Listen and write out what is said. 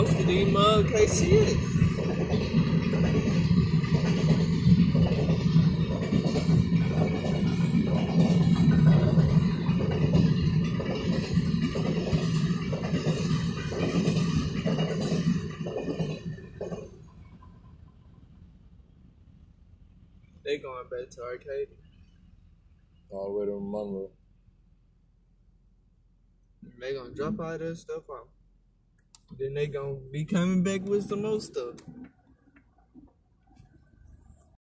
most of these KCS. They going back to Arcade. All the way to Monroe. They gonna drop all that stuff off. Then they gonna be coming back with some more stuff.